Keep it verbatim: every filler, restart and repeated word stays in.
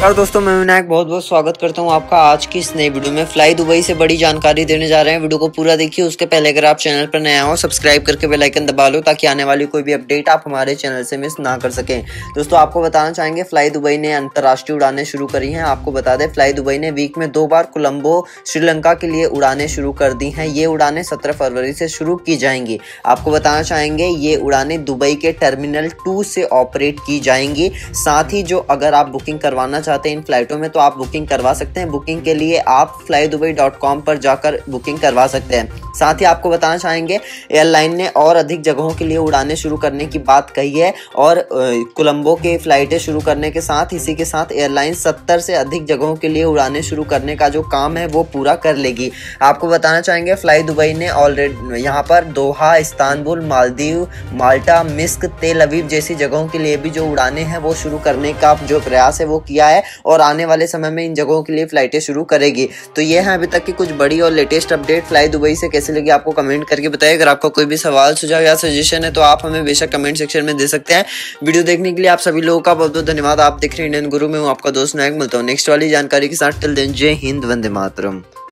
नमस्कार दोस्तों, मैं विनायक बहुत बहुत स्वागत करता हूं आपका आज की इस नई वीडियो में। फ्लाई दुबई से बड़ी जानकारी देने जा रहे हैं। वीडियो को पूरा देखिए। उसके पहले अगर आप चैनल पर नया हो, सब्सक्राइब करके बेल आइकन दबा लो ताकि आने वाली कोई भी अपडेट आप हमारे चैनल से मिस ना कर सकें। दोस्तों आपको बताना चाहेंगे, फ्लाई दुबई ने अंतर्राष्ट्रीय उड़ानें शुरू करी हैं। आपको बता दें, फ्लाई दुबई ने वीक में दो बार कोलंबो श्रीलंका के लिए उड़ानें शुरू कर दी हैं। ये उड़ानें सत्रह फरवरी से शुरू की जाएंगी। आपको बताना चाहेंगे, ये उड़ानें दुबई के टर्मिनल टू से ऑपरेट की जाएंगी। साथ ही जो अगर आप बुकिंग करवाना चाहते हैं इन फ्लाइटों में तो आप बुकिंग करवा सकते हैं। बुकिंग के लिए आप फ्लाई दुबई डॉट कॉम पर जाकर बुकिंग करवा सकते हैं। साथ ही आपको बताना चाहेंगे, एयरलाइन ने और अधिक जगहों के लिए उड़ानें शुरू करने की बात कही है और कोलंबो के फ्लाइटें शुरू करने के साथ इसी के साथ एयरलाइन सत्तर से अधिक जगहों के लिए उड़ानें शुरू करने का जो काम है वो पूरा कर लेगी। आपको बताना चाहेंगे, फ्लाई दुबई ने ऑलरेडी यहाँ पर दोहा, इस्तांबुल, मालदीव, माल्टा, मिस्क, तेल अवीव जैसी जगहों के लिए भी जो उड़ानें हैं वो शुरू करने का जो प्रयास है वो किया है और आने वाले समय में इन जगहों के लिए फ्लाइटें शुरू करेगी। तो ये है अभी तक की कुछ बड़ी और लेटेस्ट अपडेट। फ्लाई दुबई से कैसे लगी आपको कमेंट करके बताइए। अगर आपका कोई भी सवाल, सुझाव या सजेशन है तो आप हमें बेशक कमेंट सेक्शन में दे सकते हैं। वीडियो देखने के लिए आप सभी लोगों का बहुत बहुत धन्यवाद। आप देख रहे हैं इंडियन गुरु में हूँ आपका दोस्त नायक। मिलता हूँ नेक्स्ट वाली जानकारी के साथ। टिल देन, जय हिंद, वंदे मातरम।